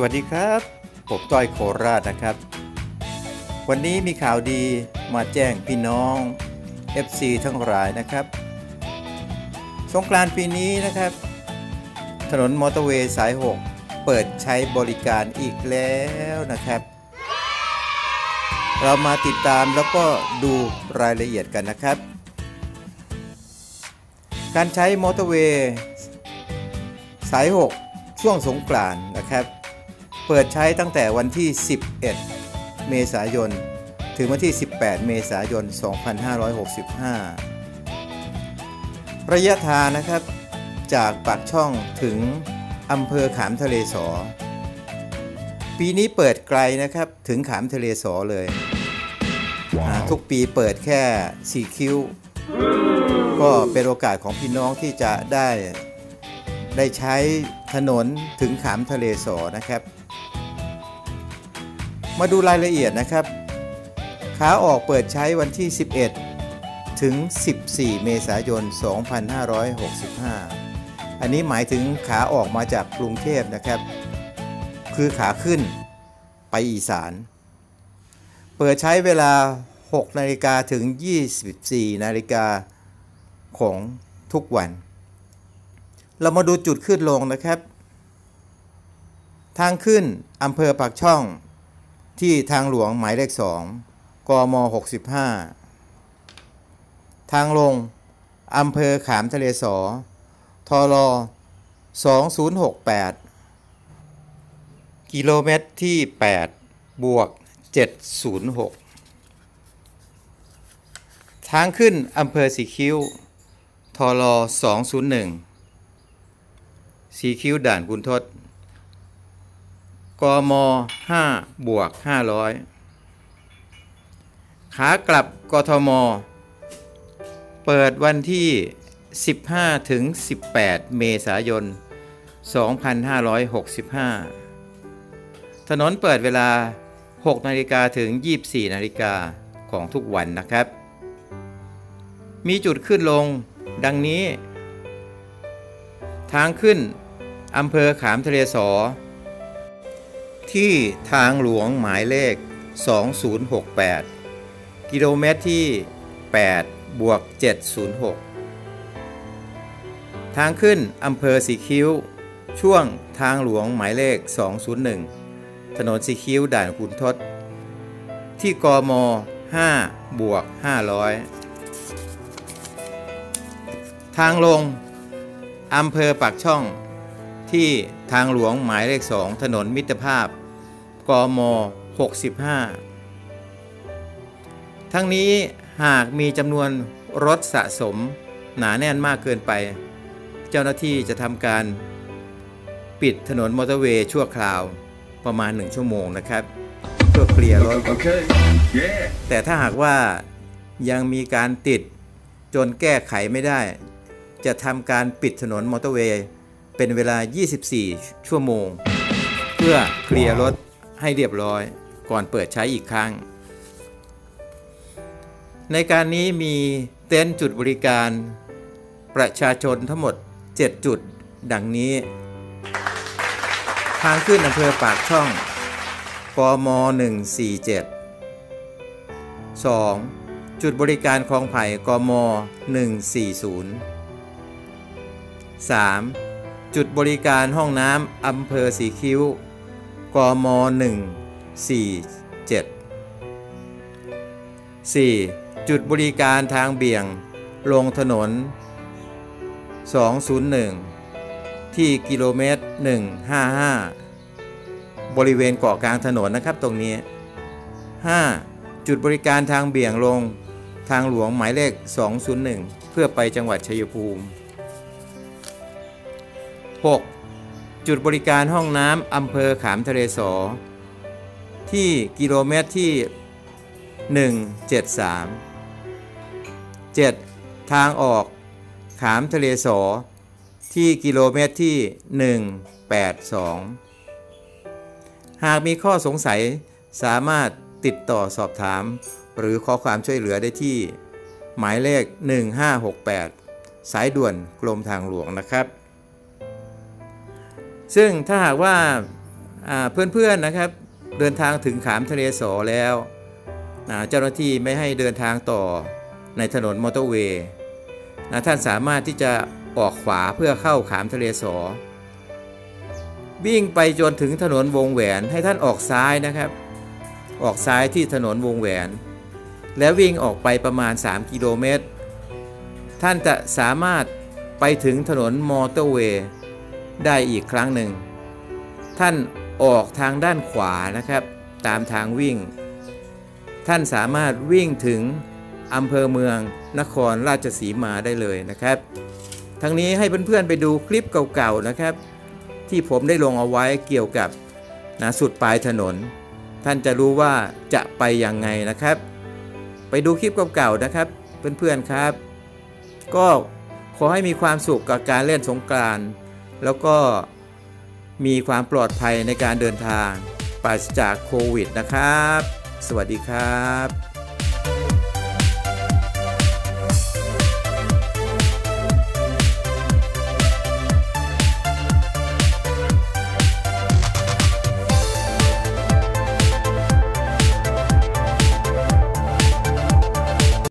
วัสดีครับผมต้อยโคราชนะครับวันนี้มีข่าวดีมาแจ้งพี่น้อง FC ทั้งหลายนะครับสงกรานต์ปีนี้นะครับถนนมอเตอร์เวย์สาย 6 เปิดใช้บริการอีกแล้วนะครับเรามาติดตามแล้วก็ดูรายละเอียดกันนะครับการใช้มอเตอร์เวย์สาย 6 ช่วงสงกรานต์นะครับเปิดใช้ตั้งแต่วันที่ 11 เมษายน ถึงวันที่ 18 เมษายน 2565 ระยะทางนะครับจากปากช่องถึงอำเภอขามทะเลสอปีนี้เปิดไกลนะครับถึงขามทะเลสอเลย ทุกปีเปิดแค่4คิวก็เป็นโอกาสของพี่น้องที่จะได้ใช้ถนนถึงขามทะเลสอนะครับมาดูรายละเอียดนะครับขาออกเปิดใช้วันที่ 11 ถึง 14 เมษายน 2565 อันนี้หมายถึงขาออกมาจากกรุงเทพนะครับคือขาขึ้นไปอีสานเปิดใช้เวลา 6 นาฬิกาถึง 24 นาฬิกาของทุกวันเรามาดูจุดขึ้นลงนะครับทางขึ้นอำเภอปากช่องที่ทางหลวงหมายเลข 2 กม. 65 ทางลงอำเภอขามทะเลสอทล2068 กิโลเมตรที่ 8 บวก 706 ทางขึ้นอำเภอสีคิ้วทล201 สีคิ้วด่านคุณทศกม. 5 บวก 500 ขากลับกทม.เปิดวันที่ 15 ถึง 18 เมษายน 2565 ถนนเปิดเวลา 6 นาฬิกาถึง 24 นาฬิกาของทุกวันนะครับมีจุดขึ้นลงดังนี้ทางขึ้นอำเภอขามทะเลสอที่ทางหลวงหมายเลข 2068 กิโลเมตรที่ 8 บวก 706 ทางขึ้นอำเภอสีคิ้วช่วงทางหลวงหมายเลข 201 ถนนสีคิ้วด่านขุนทดที่กม. 5 บวก 500 ทางลงอำเภอปากช่องที่ทางหลวงหมายเลข 2 ถนนมิตรภาพกม. 65 ทั้งนี้หากมีจำนวนรถสะสมหนาแน่นมากเกินไปเจ้าหน้าที่จะทำการปิดถนนมอเตอร์เวย์ชั่วคราวประมาณ1 ชั่วโมงนะครับเพื่อเคลียร์รถ แต่ถ้าหากว่ายังมีการติดจนแก้ไขไม่ได้จะทำการปิดถนนมอเตอร์เวย์เป็นเวลา 24 ชั่วโมงเพื่อเคลียร์รถให้เรียบร้อยก่อนเปิดใช้อีกครั้งในการนี้มีเต็นท์จุดบริการประชาชนทั้งหมด7 จุดดังนี้ทางขึ้นอำเภอปากช่องกม. 147 2. จุดบริการคลองไผ่กม. 140 3. จุดบริการห้องน้ำอำเภอสีคิ้วกม. 147 4. จุดบริการทางเบี่ยงลงถนน201ที่กิโลเมตร 155 บริเวณเกาะกลางถนนนะครับตรงนี้ 5. จุดบริการทางเบี่ยงลงทางหลวงหมายเลข 201 เพื่อไปจังหวัดชัยภูมิ 6. จุดบริการห้องน้ำอำเภอขามทะเลสอที่กิโลเมตรที่ 173 7. ทางออกขามทะเลสอที่กิโลเมตรที่ 182 หากมีข้อสงสัยสามารถติดต่อสอบถามหรือขอความช่วยเหลือได้ที่หมายเลข 1568 สายด่วนกรมทางหลวงนะครับซึ่งถ้าหากว่าเพื่อนๆนะครับเดินทางถึงขามทะเลสอแล้วเจ้าหน้าที่ไม่ให้เดินทางต่อในถนนมอเตอร์เวย์ท่านสามารถที่จะออกขวาเพื่อเข้าขามทะเลสอวิ่งไปจนถึงถนนวงแหวนให้ท่านออกซ้ายนะครับออกซ้ายที่ถนนวงแหวนแล้ววิ่งออกไปประมาณ3กิโลเมตรท่านจะสามารถไปถึงถนนมอเตอร์เวย์ได้อีกครั้งหนึ่งท่านออกทางด้านขวานะครับตามทางวิ่งท่านสามารถวิ่งถึงอำเภอเมืองนครราชสีมาได้เลยนะครับทั้งนี้ให้เพื่อนๆไปดูคลิปเก่าๆนะครับที่ผมได้ลงเอาไว้เกี่ยวกับสุดปลายถนนท่านจะรู้ว่าจะไปยังไงนะครับไปดูคลิปเก่าๆนะครับเพื่อนๆครับก็ขอให้มีความสุขกับการเล่นสงกรานต์แล้วก็มีความปลอดภัยในการเดินทางปราศจากโควิดนะครับสวัสดีครับ